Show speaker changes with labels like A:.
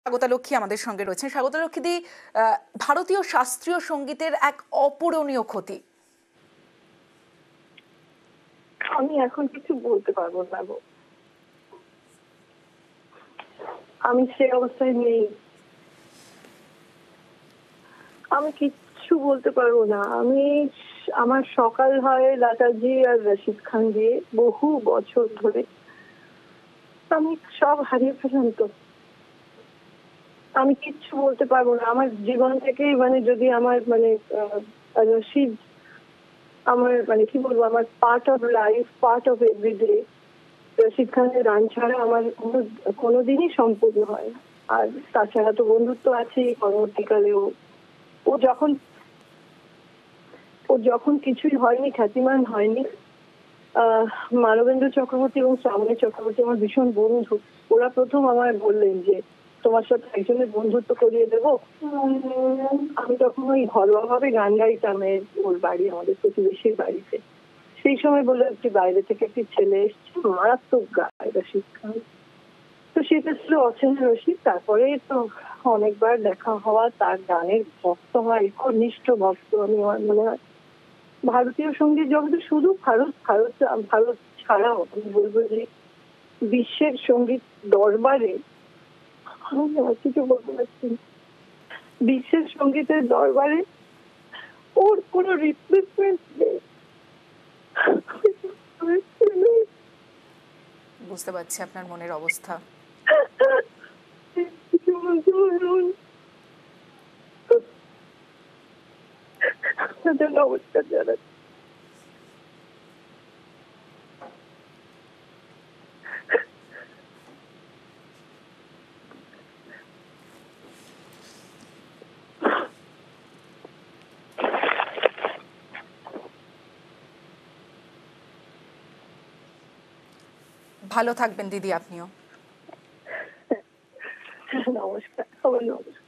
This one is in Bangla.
A: স্বাগতা লক্ষ্মী আমাদের সঙ্গে রয়েছেন। স্বাগতা লক্ষ্মী দি, ভারতীয় শাস্ত্রীয় সঙ্গীতের এক অপূরণীয় ক্ষতি।
B: আমি এখন কিছু বলতে পারবো না গো, আমি সে অবস্থায় নেই। আমি কিচ্ছু বলতে পারবো না। আমার সকাল হয় লতাজি আর রশিদ খান দিয়ে, বহু বছর ধরে আমি সব হারিয়ে ফেলাম। তো আমি কিচ্ছু বলতে পারবো না। আমার জীবন থেকে যদি আমার রশিদ আমার কি বলবো, আমার part of life, part of everyday. Rashid খানের গান ছাড়া আমার কোনোদিনই সম্পূর্ণ হয় না। আর তাছাড়া তো বন্ধুত্ব আছেই পরবর্তীকালেও। ও যখন কিছুই হয়নি, খ্যাতিমান হয়নি, মানবেন্দ্র চক্রবর্তী এবং শ্রাবণী চক্রবর্তী আমার ভীষণ বন্ধু। ওরা প্রথম আমায় বললেন যে তোমার সাথে একজনের বন্ধুত্ব করিয়ে দেবো। আমি তখন ওই ঘরোয়া ভাবে গান গাইতাম, ওর বাড়ি আমাদের প্রতিবেশীর বাড়িতে। সেই সময় বললো একটি বাইরে থেকে একটি ছেলে এসছে, মারাত্মক গায় রশিদ খান। তো সেটা ছিল অচেনা রশিদ। তারপরে তো অনেকবার দেখা হওয়া, তার গানের ভক্ত হয়, ঘনিষ্ঠ ভক্ত। আমি আমার মনে হয় ভারতীয় সঙ্গীত জগতে শুধু ভারত ছাড়াও আমি বলবো যে বিশ্বের সঙ্গীত দরবারে, আমি আর কিছু বলতে পারছি না, বিশ্বের সঙ্গীতের দরবারে ওর কোনো রিপ্লেসমেন্ট নেই।
A: বুঝতে পারছি আপনার মনের অবস্থা।
B: কিছু বলতে পারবো না। আপনাদের নমস্কার জানাচ্ছি।
A: ভালো থাকবেন দিদি আপনিও।
B: নমস্কার, নমস্কার।